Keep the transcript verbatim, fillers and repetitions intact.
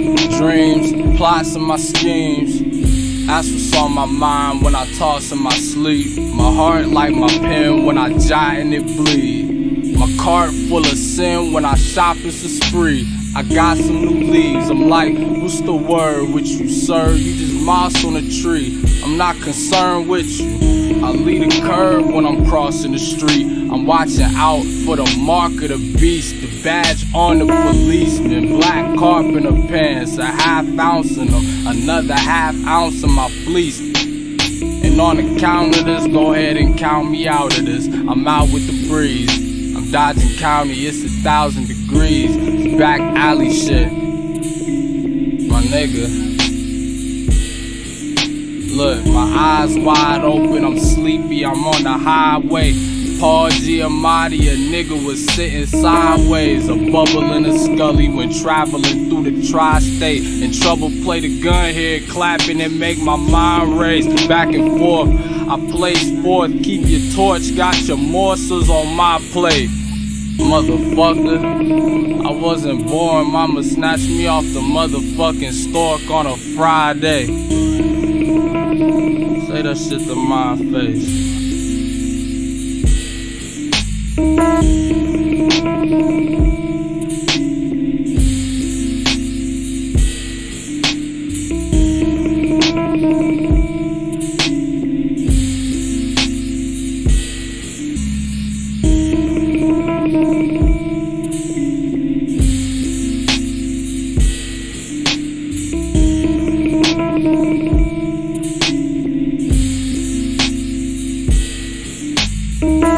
Dreams, plots, and my schemes, that's what's on my mind when I toss in my sleep. My heart like my pen when I jot and it bleed. My cart full of sin when I shop, it's a spree. I got some new leaves, I'm like, what's the word with you, sir? You just moss on a tree, I'm not concerned with you. I lead a curve when I'm crossing the street. I'm watching out for the mark of the beast, the badge on the policeman, black carpenter pants, a half ounce in them, another half ounce in my fleece. And on the count of this, go ahead and count me out of this. I'm out with the breeze, I'm dodging county, it's a thousand degrees. It's back alley shit, my nigga. Look, my eyes wide open, I'm sleepy, I'm on the highway. Paul Giamatti, a nigga was sitting sideways. A bubble in a scully when traveling through the tri-state. In trouble, play the gun here, clapping and make my mind race. Back and forth, I place forth, keep your torch, got your morsels on my plate. Motherfucker, I wasn't born, mama snatched me off the motherfucking stork on a Friday. Say that shit to my face. Thank